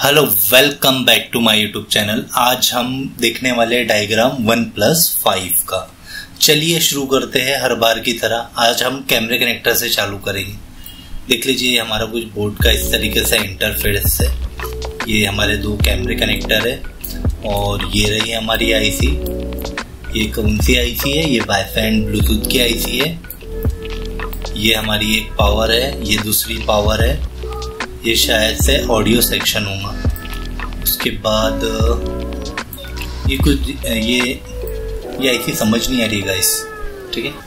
Hello, welcome back to my YouTube channel. आज हम देखने वाले डायग्राम OnePlus 5 का। चलिए शुरू करते हैं हर बार की तरह। आज हम कैमरे कनेक्टर से चालू करेंगे। देख लीजिए हमारा कुछ बोर्ड का इस तरीके से इंटरफेस है। ये हमारे दो कैमरे कनेक्टर है और ये रही हमारी आईसी। ये कौन सी आईसी है? ये वाईफाई एंड ब्लूटूथ की आईसी है। ये हमारी एक पावर है, ये दूसरी पावर है। ये शायद से ऑडियो सेक्शन होगा। उसके बाद ये कुछ ये आईसी समझ नहीं आ रही गाइस, ठीक है।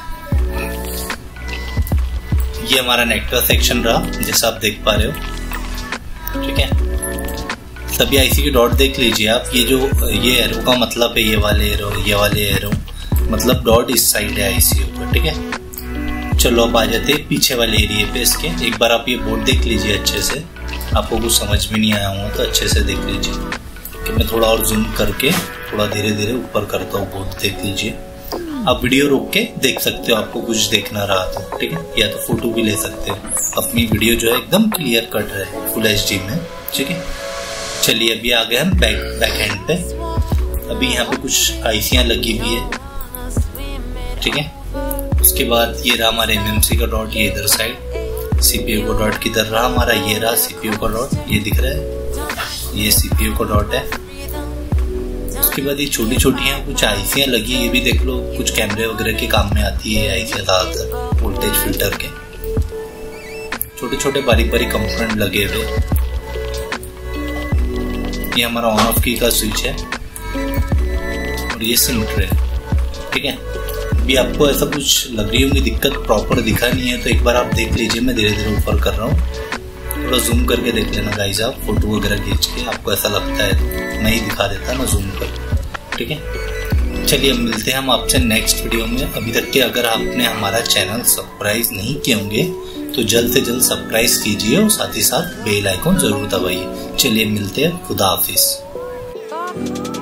ये हमारा नेटवर्क सेक्शन रहा जैसा आप देख पा रहे हो, ठीक है। सभी आईसी के डॉट देख लीजिए आप। ये एरो का मतलब है ये वाले एरो मतलब डॉट इस साइड है आईसी ऊपर, ठीक है। चलो अब आ जाते हैं पीछे वाले एरिया पे इसके। एक बार आप ये बोर्ड देख लीजिए अच्छे से। आपको कुछ समझ में नहीं आया हुआ तो अच्छे से देख लीजिए कि मैं थोड़ा और जूम करके थोड़ा धीरे धीरे ऊपर करता हूँ। बोर्ड देख लीजिए। आप वीडियो रोक के देख सकते हो, आपको कुछ देखना रहा तो, ठीक है। या तो फोटो भी ले सकते हो। अपनी वीडियो जो है एकदम क्लियर कट है, फुल HD में, ठीक है। चलिए अभी आ गए हम बैक हैंड पे। अभी यहाँ पे कुछ आईसियाँ लगी हुई है, ठीक है। उसके बाद ये रहा हमारे MMC का डॉट, ये इधर साइड। CPU का डॉट किधर रहा हमारा? ये रहा CPU का डॉट, ये दिख रहा है, ये CPU का डॉट है। उसके बाद ये छोटी छोटी हैं कुछ आईसियाँ लगी, ये भी देख लो। कुछ कैमरे वगैरह के काम में आती है आईसियाँ ज़्यादातर, वोल्टेज फिल्टर के। छोटे छोटे बारीक बारीक कंपोनेंट लगे हुए। ये हमारा ऑन ऑफ की का स्विच है और ये सिम ट्रे, ठीक है। भी आपको ऐसा कुछ लग रही होगी दिक्कत, प्रॉपर दिखा नहीं है तो एक बार आप देख लीजिए। मैं धीरे धीरे ऊपर कर रहा हूँ, थोड़ा जूम करके देख लेना गाइस। आप फोटो वगैरह खींच के आपको ऐसा लगता है तो मैं ही दिखा देता ना जूम कर, ठीक है। चलिए अब मिलते हैं हम आपसे नेक्स्ट वीडियो में। अभी तक के अगर आपने हमारा चैनल सब्सक्राइब नहीं किए होंगे तो जल्द से जल्द सब्सक्राइब कीजिए और साथ ही साथ बेल आइकॉन जरूर दबाइए। चलिए मिलते हैं, खुदा हाफिज।